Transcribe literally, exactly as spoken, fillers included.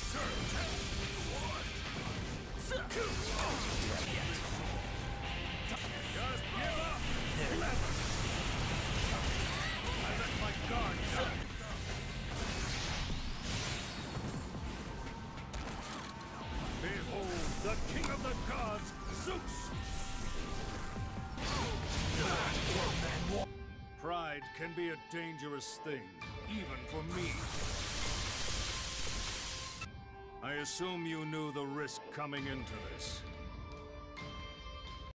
Just give up! Never! I let my guard down. Behold, the king of the gods, Zeus! Pride can be a dangerous thing, even for me. I assume you knew the risk coming into this.